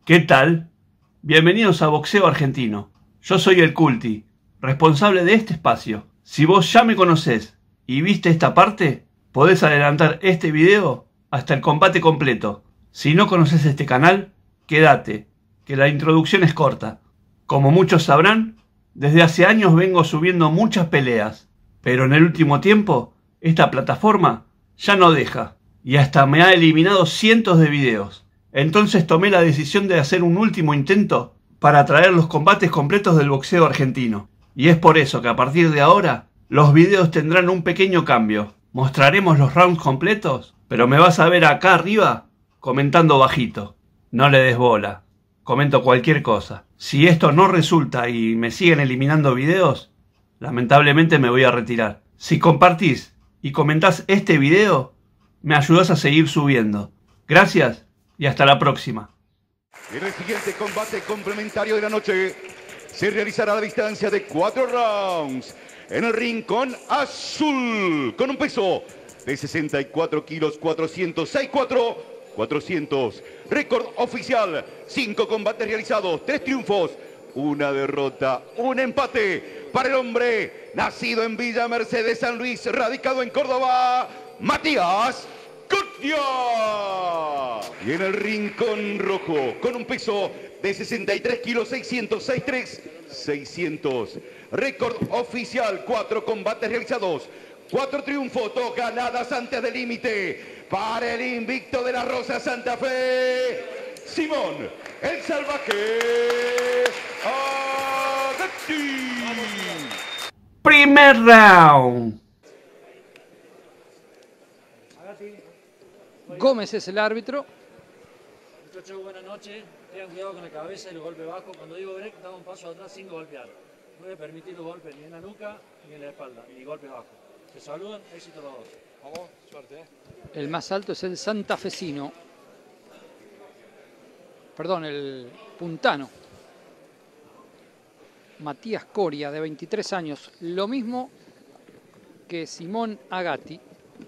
¿Qué tal? Bienvenidos a Boxeo Argentino. Yo soy el Culti, responsable de este espacio. Si vos ya me conocés y viste esta parte, podés adelantar este video hasta el combate completo. Si no conoces este canal, quédate, que la introducción es corta. Como muchos sabrán, desde hace años vengo subiendo muchas peleas, pero en el último tiempo, esta plataforma ya no deja, y hasta me ha eliminado cientos de videos. Entonces tomé la decisión de hacer un último intento para traer los combates completos del boxeo argentino. Y es por eso que a partir de ahora, los videos tendrán un pequeño cambio. Mostraremos los rounds completos, pero me vas a ver acá arriba comentando bajito. No le des bola, comento cualquier cosa. Si esto no resulta y me siguen eliminando videos, lamentablemente me voy a retirar. Si compartís y comentás este video, me ayudás a seguir subiendo. Gracias y hasta la próxima. En el siguiente combate complementario de la noche se realizará a la distancia de 4 rounds en el rincón azul con un peso de 64 kilos 400. Récord oficial: 5 combates realizados, 3 triunfos, 1 derrota, 1 empate para el hombre nacido en Villa Mercedes, San Luis, radicado en Córdoba, Matías Cutnia. Y en el rincón rojo, con un peso de 63 kilos 600. Récord oficial: 4 combates realizados, 4 triunfos, 2 ganadas antes del límite. Para el invicto de la Rosa Santa Fe, Simón el Salvaje Agati. Primer round. Gómez es el árbitro. Muchachos, buenas noches. Tengan cuidado con la cabeza y los golpes bajos. Cuando digo break, damos un paso atrás sin golpear. No voy a permitir los golpes ni en la nuca ni en la espalda, ni golpes bajos. Se saludan, éxito los dos. Vamos, suerte. El más alto es el santafesino. Perdón, el puntano. Matías Coria, de 23 años. Lo mismo que Simón Agati.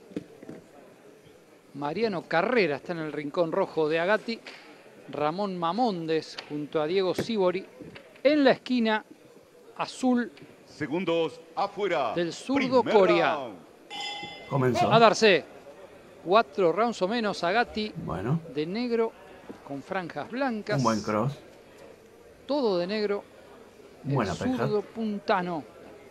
Mariano Carrera está en el rincón rojo de Agati. Ramón Mamondes junto a Diego Sibori. En la esquina azul, Segundos afuera del zurdo Primer Coria. round. Comenzó. A darse 4 rounds o menos. Agati Bueno, de negro con franjas blancas. un buen cross. Todo de negro. Buena El pesca. zurdo puntano.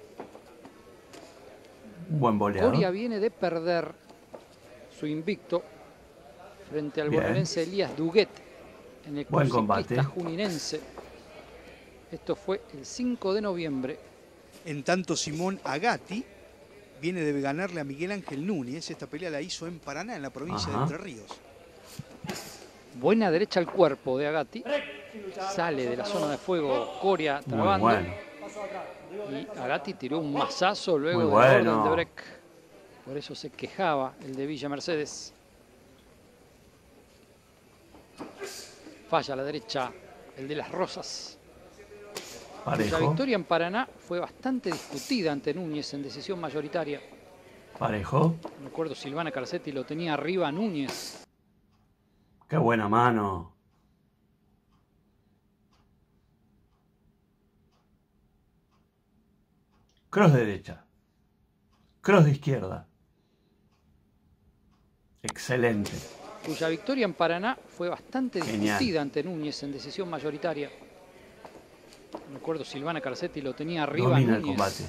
Un buen boleador. Coria viene de perder su invicto frente al Bien. bonaerense Elías Duguet en el Buen cruciclista combate. juninense. Esto fue el 5 de noviembre. En tanto, Simón Agati viene de ganarle a Miguel Ángel Núñez. Esta pelea la hizo en Paraná, en la provincia Ajá. de Entre Ríos. Buena derecha al cuerpo de Agati. Sale de la zona de fuego Coria Muy trabando. bueno. Y Agati tiró un mazazo luego Muy de la bueno. orden de break. Por eso se quejaba el de Villa Mercedes. Falla a la derecha el de las Rosas. La Parejo. victoria en Paraná fue bastante discutida ante Núñez en decisión mayoritaria. Parejo. Recuerdo Silvana Carcetti lo tenía arriba a Núñez. Qué buena mano. Cross de derecha. Cross de izquierda. Excelente. Cuya victoria en Paraná fue bastante Genial. discutida ante Núñez en decisión mayoritaria. Recuerdo Silvana Carcetti lo tenía arriba a Domina el Núñez. combate.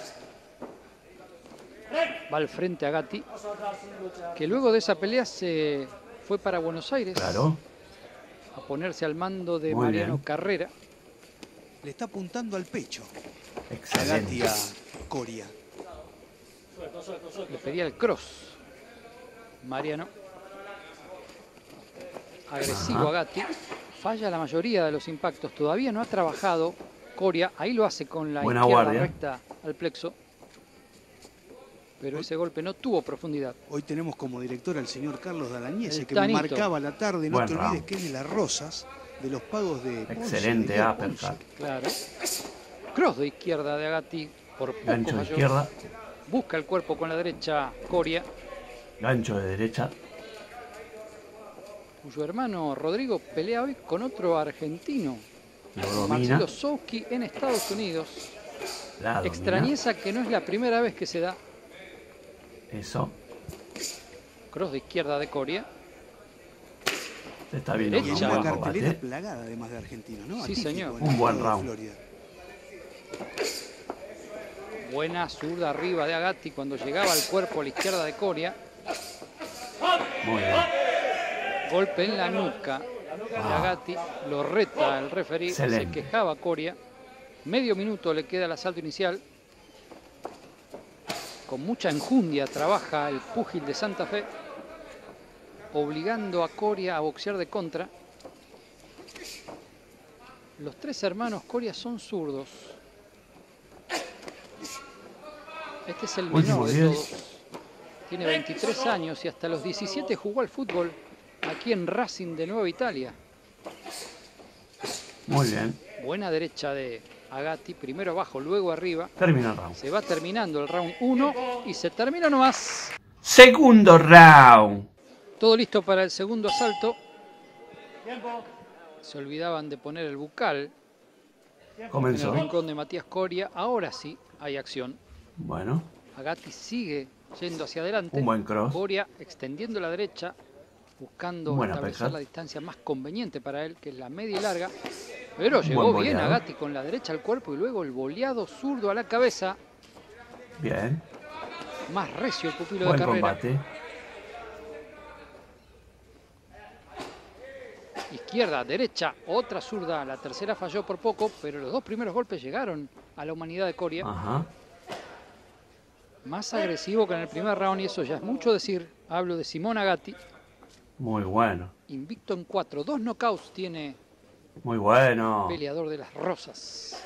Va al frente a Gatti, que luego de esa pelea se fue para Buenos Aires Claro. a ponerse al mando de Muy Mariano bien. Carrera. Le está apuntando al pecho Agati Excelente. a Coria. Le pedía el cross. Mariano. Agresivo Ajá. a Gatti. Falla la mayoría de los impactos. Todavía no ha trabajado Coria. Ahí lo hace con la Buena izquierda guardia. recta al plexo. Pero ese golpe no tuvo profundidad. Hoy tenemos como director al señor Carlos Dalañese, El que me Tanito. marcaba la tarde. No Buen te olvides round. que es de las Rosas, de los pagos de Ponce, Excelente de Diego uppercut. Ponce. Claro. Cross de izquierda de Agati. Por poco Gancho de falló. izquierda. Busca el cuerpo con la derecha Coria. Gancho de derecha. cuyo hermano Rodrigo pelea hoy con otro argentino, Lo domina. Marcelo Souki, en Estados Unidos. La domina. Extrañeza que no es la primera vez que se da. Eso. Cross de izquierda de Coria. Se está viendo Y un en Derecha. una buen cartelera combate. plagada además de argentinos, ¿no? Sí, Atípico señor. en Un el buen estado de round. Florida. Buena zurda arriba de Agatti cuando llegaba al cuerpo a la izquierda de Coria. Muy bien. Golpe en la nuca de Agatti. Lo reta el referí. Se Excelente. quejaba Coria. Medio minuto le queda el asalto inicial. Con mucha enjundia trabaja el púgil de Santa Fe, obligando a Coria a boxear de contra. Los tres hermanos Coria son zurdos. Este es el Último menor de 10. todos. Tiene 23 años y hasta los 17 jugó al fútbol aquí en Racing de Nueva Italia. Muy bien. Buena derecha de Agatti, primero abajo, luego arriba. Termina el round. Se va terminando el round 1 y se termina nomás. Segundo round. Todo listo para el segundo asalto. Se olvidaban de poner el bucal en Comenzó. el rincón de Matías Coria. Ahora sí hay acción. Bueno. Agatti sigue yendo hacia adelante. Un buen cross. Coria extendiendo la derecha, buscando Buena establecer pesca. la distancia más conveniente para él, que es la media y larga. Pero Un llegó buen bien boleado. Agatti con la derecha al cuerpo y luego el boleado zurdo a la cabeza. Bien. Más recio el pupilo de Buen Carrera. combate. Izquierda, derecha, otra zurda. La tercera falló por poco, pero los dos primeros golpes llegaron a la humanidad de Coria. Ajá. Más agresivo que en el primer round y eso ya es mucho decir. Hablo de Simón Agatti. Muy bueno. Invicto en 4. 2 knockouts tiene Muy bueno. peleador de las Rosas.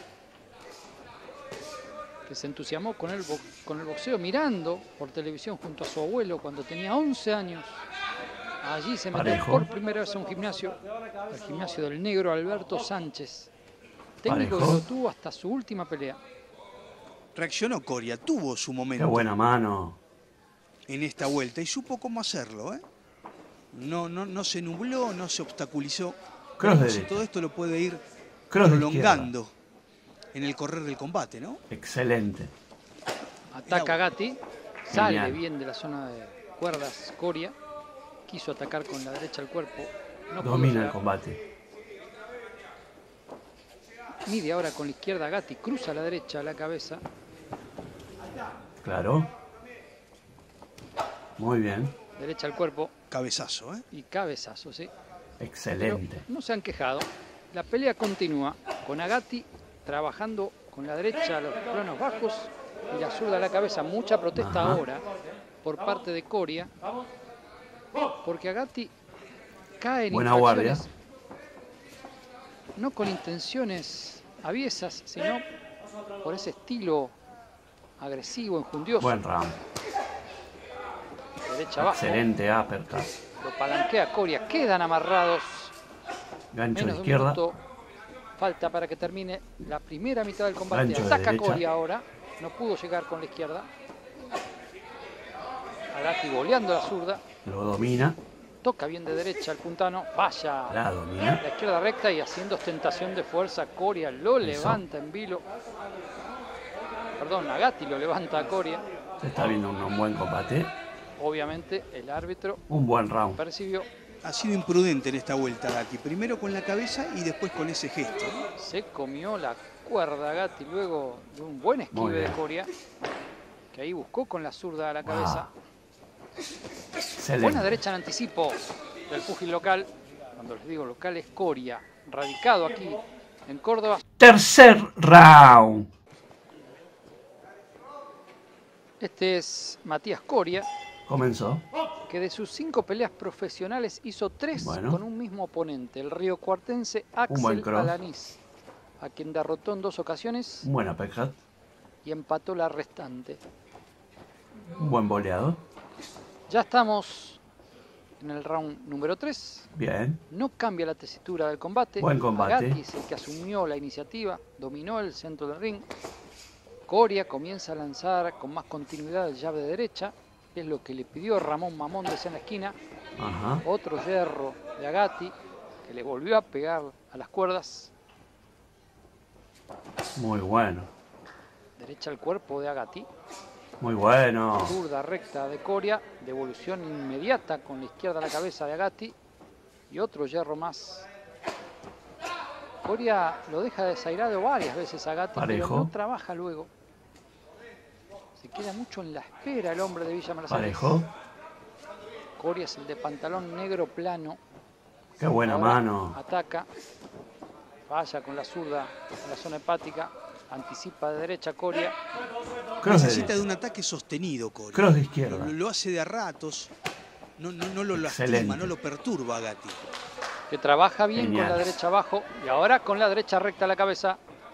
Que se entusiasmó con el boxeo mirando por televisión junto a su abuelo cuando tenía 11 años. Allí se metió Parejo. por primera vez a un gimnasio. El gimnasio del negro Alberto Sánchez. Técnico que Parejo. lo tuvo hasta su última pelea. Reaccionó Coria, tuvo su Qué momento buena mano. en esta vuelta y supo cómo hacerlo, ¿eh? No se nubló, no se obstaculizó. Cross Veremos si derecha. todo esto lo puede ir Cross de prolongando en el correr del combate, ¿no? Excelente. Ataca Gatti. Sale Genial. bien de la zona de cuerdas Coria. Quiso atacar con la derecha al cuerpo. No pudo Domina el llegar. combate. Mide ahora con la izquierda Gatti. Cruza a la derecha a la cabeza. Claro. Muy bien. Derecha al cuerpo Cabezazo, ¿eh? y cabezazo, ¿sí? Pero Excelente. no se han quejado. La pelea continúa con Agatti trabajando con la derecha los planos bajos y la zurda a la cabeza. Mucha protesta Ajá. ahora por parte de Coria, porque Agatti cae en Buena guardia. infracciones, no con intenciones aviesas, sino por ese estilo agresivo, enjundioso. Buen round. Derecha abajo, Excelente uppercut. lo palanquea Coria, quedan amarrados. Gancho de Menos de un izquierda. minuto falta para que termine la primera mitad del combate. Gancho de Ataca derecha. Coria ahora. No pudo llegar con la izquierda. Agatti boleando la zurda. Lo domina. Toca bien de derecha el puntano. Falla La domina. la izquierda recta y haciendo ostentación de fuerza. Coria lo levanta en vilo. Perdón, Agatti lo levanta a Coria. Se está viendo un buen combate. Obviamente el árbitro Un buen round. percibió. Ha sido imprudente en esta vuelta Gatti. Primero con la cabeza y después con ese gesto, ¿no? Se comió la cuerda Gatti luego de un buen Muy esquive de bien. Coria. Que ahí buscó con la zurda a la cabeza. Buena Excelente. derecha en anticipo del púgil local. Cuando les digo local es Coria, radicado aquí en Córdoba. Tercer round. Este es Matías Coria, Comenzó. que de sus 5 peleas profesionales hizo 3 Bueno. con un mismo oponente, el riocuartense Un buen Axel cross. Alanís, a quien derrotó en 2 ocasiones Un buen uppercut. y empató la restante. Un buen boleado. Ya estamos en el round número 3. Bien. No cambia la tesitura del combate. Buen combate. Agatti es el que asumió la iniciativa, dominó el centro del ring. Coria comienza a lanzar con más continuidad el llave de derecha. Es lo que le pidió Ramón Mamóndez en la esquina. Ajá. Otro hierro de Agati, que le volvió a pegar a las cuerdas. Muy bueno. Derecha al cuerpo de Agati. Muy bueno. Zurda recta de Coria. Devolución inmediata con la izquierda a la cabeza de Agati. Y otro hierro más. Coria lo deja desairado varias veces a Agati, pero no trabaja luego. Se queda mucho en la espera el hombre de Villa Mercedes. Parejo. Coria es el de pantalón negro plano. Qué buena mano. Ataca. Falla con la zurda en la zona hepática. Anticipa de derecha Coria. Necesita de un ataque sostenido, Coria. Cross de izquierda. Lo hace de a ratos. No lo lastima, no lo perturba a Agati. Que trabaja bien. Genial. Con la derecha abajo. Y ahora con la derecha recta a la cabeza.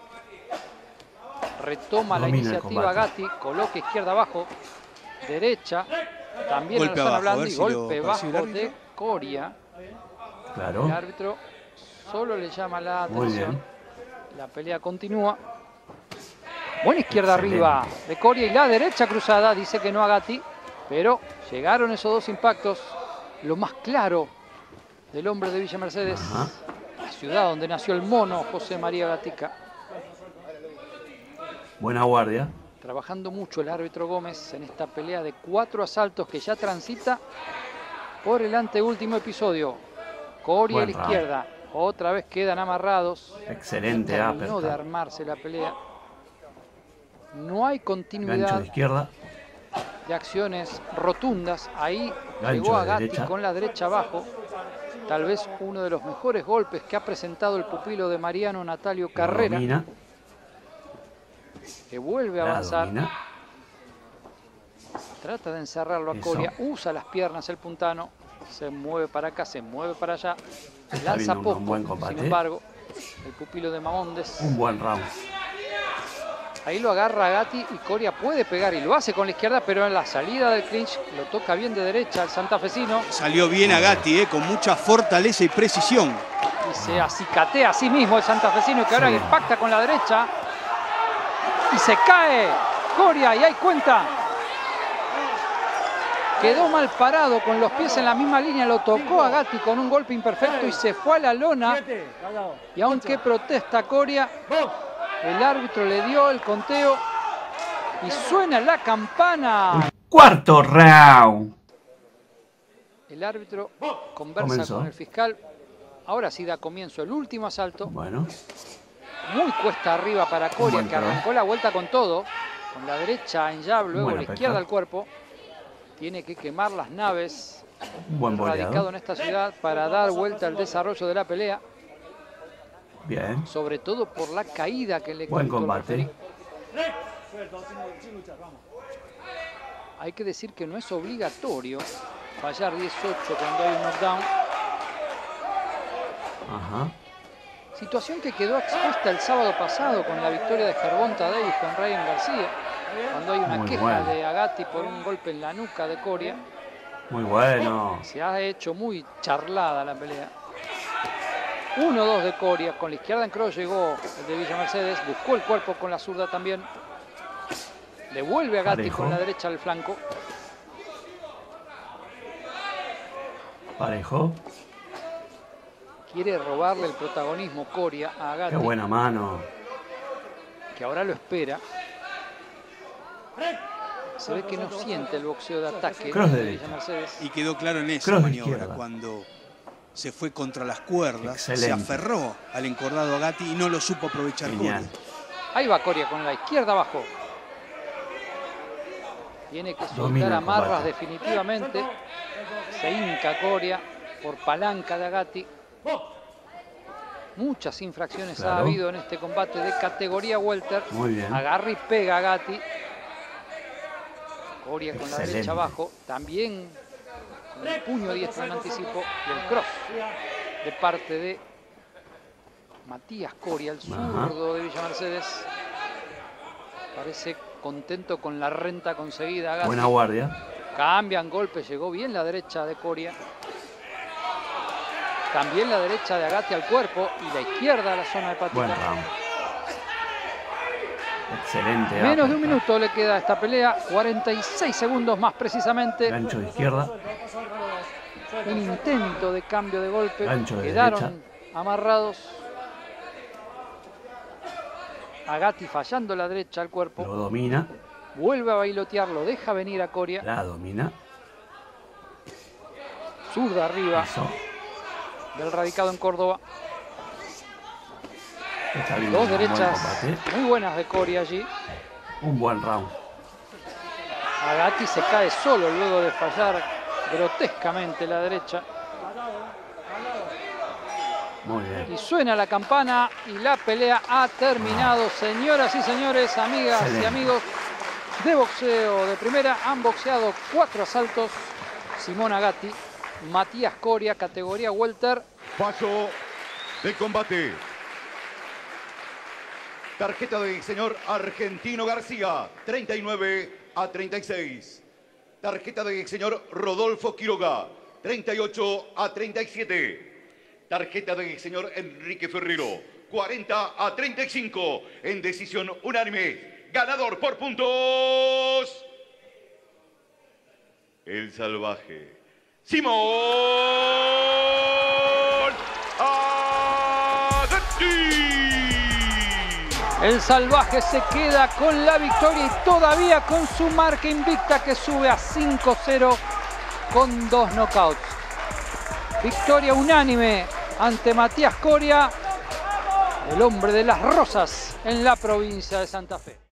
Retoma la iniciativa Agati. Coloca izquierda abajo. Derecha. También golpe en la zona abajo, blanda. Y golpe bajo de Coria. Claro. El árbitro solo le llama la atención. Muy bien. La pelea continúa. Buena izquierda Excelente. arriba de Coria y la derecha cruzada. Dice que no a Gatti, pero llegaron esos dos impactos. Lo más claro del hombre de Villa Mercedes. Ajá. La ciudad donde nació el mono José María Gatica. Buena guardia. Trabajando mucho el árbitro Gómez en esta pelea de 4 asaltos que ya transita por el anteúltimo episodio. Coria a la izquierda. Otra vez quedan amarrados. Excelente Terminó de uppercut. armarse la pelea. No hay Gancho continuidad de izquierda. de acciones rotundas. Ahí Gancho llegó a de Gatti derecha. con la derecha abajo. Tal vez uno de los mejores golpes que ha presentado el pupilo de Mariano Natalio Carrera. Domina. Que vuelve a La avanzar. domina. Trata de encerrarlo a Eso. Coria. Usa las piernas el puntano. Se mueve para acá, se mueve para allá. Está Lanza viendo poco. un buen combate. Sin embargo, el pupilo de Mamondes. Un buen round. Ahí lo agarra Gatti y Coria puede pegar y lo hace con la izquierda, pero en la salida del clinch lo toca bien de derecha al santafesino. Salió bien a Gatti, con mucha fortaleza y precisión. Y se acicatea a sí mismo el santafesino, que ahora Sí. impacta con la derecha. Y se cae Coria y hay cuenta. Quedó mal parado con los pies en la misma línea, lo tocó a Gatti con un golpe imperfecto y se fue a la lona. Y aunque protesta Coria, el árbitro le dio el conteo y suena la campana. Cuarto round. El árbitro conversa Comenzó. con el fiscal. Ahora sí da comienzo el último asalto. Bueno. Muy cuesta arriba para Coria, buen que arrancó la vuelta con todo. Con la derecha en jab, luego Buena la izquierda pesca. al cuerpo. Tiene que quemar las naves. Un buen Radicado boleado. en esta ciudad para dar vuelta al desarrollo de la pelea. Bien. Sobre todo por la caída que le Buen contó el combate. referí. Hay que decir que no es obligatorio fallar 18 cuando hay un knockdown. Ajá. Situación que quedó expuesta el sábado pasado con la victoria de Gervonta Davis con Ryan García. Cuando hay una Muy queja bueno. de Agati por un golpe en la nuca de Coria. Muy bueno. Se ha hecho muy charlada la pelea. 1-2 de Coria. Con la izquierda en cross llegó el de Villa Mercedes. Buscó el cuerpo con la zurda también. Devuelve a Gatti Parejo. con la derecha al flanco. Parejo. Quiere robarle el protagonismo Coria a Qué Gatti, buena mano. que ahora lo espera. Se ve que no siente el boxeo de ataque Cross de de derecha. Villa Mercedes. Y quedó claro en esa Cross de maniobra, izquierda. cuando se fue contra las cuerdas, se Excelente. aferró al encordado a Gatti y no lo supo aprovechar Genial. Coria. Ahí va Coria con la izquierda abajo. Tiene que Domina soltar el amarras combate. definitivamente. Se hinca Coria por palanca de Agati. Muchas infracciones Claro. ha habido en este combate de categoría welter. Muy bien. Agarra y pega a Gatti. Coria con la Excelente. derecha abajo. También con el puño diestro en anticipo. Y el cross de parte de Matías Coria, el zurdo de Villa Mercedes. Parece contento con la renta conseguida. Agati. Buena guardia. Cambian golpes, llegó bien la derecha de Coria. También la derecha de Agati al cuerpo y la izquierda a la zona hepática. Buen round. Excelente. Menos de un uppercut. minuto le queda a esta pelea, 46 segundos más precisamente. Gancho de izquierda. un intento de cambio de golpe. Gancho de Quedaron derecha. amarrados. Agati fallando la derecha al cuerpo. Lo domina. Vuelve a bailotear, lo deja venir a Coria. La domina. Zurda arriba Eso. del radicado en Córdoba. Está viendo Dos un buen derechas combate. muy buenas de Coria allí. Un buen round. Agati se cae solo luego de fallar grotescamente la derecha. Muy bien. Y suena la campana y la pelea ha terminado. Señoras y señores, amigas y Excelente. amigos de boxeo de primera, han boxeado 4 asaltos. Simón Agati, Matías Coria, categoría welter. Fallo del combate. Tarjeta del señor Argentino García, 39-36. Tarjeta del señor Rodolfo Quiroga, 38-37. Tarjeta del señor Enrique Ferrero, 40-35. En decisión unánime. Ganador por puntos. El salvaje. Simón Agati. El salvaje se queda con la victoria y todavía con su marca invicta que sube a 5-0 con 2 knockouts. Victoria unánime ante Matías Coria, el hombre de las rosas en la provincia de Santa Fe.